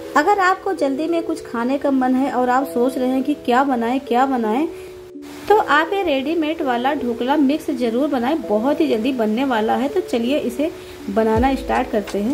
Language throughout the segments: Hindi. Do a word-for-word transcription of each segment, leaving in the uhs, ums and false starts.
अगर आपको जल्दी में कुछ खाने का मन है और आप सोच रहे हैं कि क्या बनाएं क्या बनाएं, तो आप ये रेडीमेड वाला ढोकला मिक्स जरूर बनाएं, बहुत ही जल्दी बनने वाला है। तो चलिए इसे बनाना स्टार्ट करते हैं।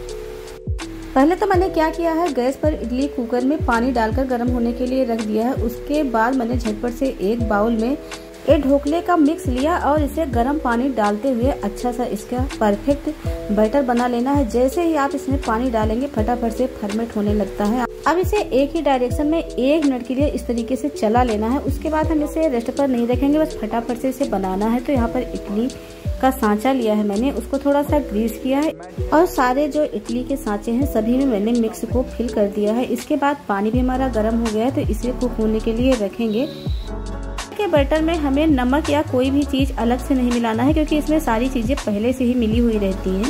पहले तो मैंने क्या किया है, गैस पर इडली कुकर में पानी डालकर गर्म होने के लिए रख दिया है। उसके बाद मैंने झटपट से एक बाउल में ये ढोकले का मिक्स लिया और इसे गर्म पानी डालते हुए अच्छा सा इसका परफेक्ट बैटर बना लेना है। जैसे ही आप इसमें पानी डालेंगे फटाफट से फर्मेंट होने लगता है। अब इसे एक ही डायरेक्शन में एक मिनट के लिए इस तरीके से चला लेना है। उसके बाद हम इसे रेस्ट पर नहीं रखेंगे, बस फटाफट से इसे बनाना है। तो यहाँ पर इडली का सांचा लिया है मैंने, उसको थोड़ा सा ग्रीस किया है और सारे जो इडली के सांचे हैं सभी में मैंने मिक्स को फिल कर दिया है। इसके बाद पानी भी हमारा गर्म हो गया है, तो इसे कुक होने के लिए रखेंगे। के बैटर में हमें नमक या कोई भी चीज अलग से नहीं मिलाना है, क्योंकि इसमें सारी चीजें पहले से ही मिली हुई रहती हैं।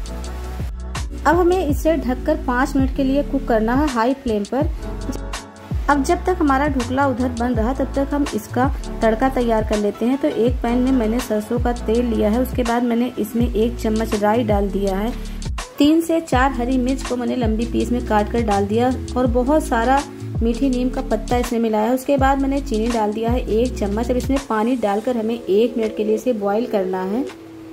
अब हमें इसे ढककर पाँच मिनट के लिए कुक करना है हाई फ्लेम पर। अब जब तक हमारा ढोकला उधर बन रहा तब तक हम इसका तड़का तैयार कर लेते हैं। तो एक पैन में मैंने सरसों का तेल लिया है, उसके बाद मैंने इसमें एक चम्मच राई डाल दिया है। तीन से चार हरी मिर्च को मैंने लंबी पीस में काट कर डाल दिया और बहुत सारा मीठी नीम का पत्ता इसमें मिलाया है। उसके बाद मैंने चीनी डाल दिया है एक चम्मच। अब इसमें पानी डालकर हमें एक मिनट के लिए इसे बॉईल करना है।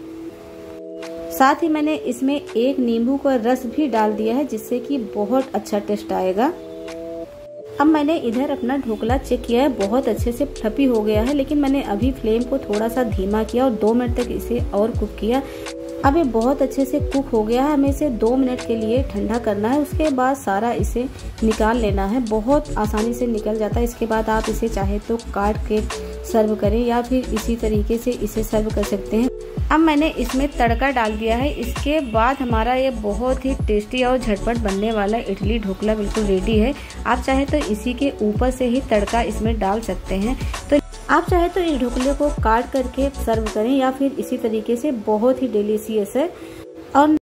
साथ ही मैंने इसमें एक नींबू का रस भी डाल दिया है, जिससे कि बहुत अच्छा टेस्ट आएगा। अब मैंने इधर अपना ढोकला चेक किया है, बहुत अच्छे से फ्लफी हो गया है, लेकिन मैंने अभी फ्लेम को थोड़ा सा धीमा किया और दो मिनट तक इसे और कुक किया। अब ये बहुत अच्छे से कुक हो गया है। हमें इसे दो मिनट के लिए ठंडा करना है। उसके बाद सारा इसे निकाल लेना है, बहुत आसानी से निकल जाता है। इसके बाद आप इसे चाहे तो काट के सर्व करें या फिर इसी तरीके से इसे सर्व कर सकते हैं। अब मैंने इसमें तड़का डाल दिया है। इसके बाद हमारा ये बहुत ही टेस्टी और झटपट बनने वाला इडली ढोकला बिल्कुल रेडी है। आप चाहे तो इसी के ऊपर से ही तड़का इसमें डाल सकते हैं। तो आप चाहे तो इस ढोकले को काट करके सर्व करें या फिर इसी तरीके से, बहुत ही डिलीशियस है। और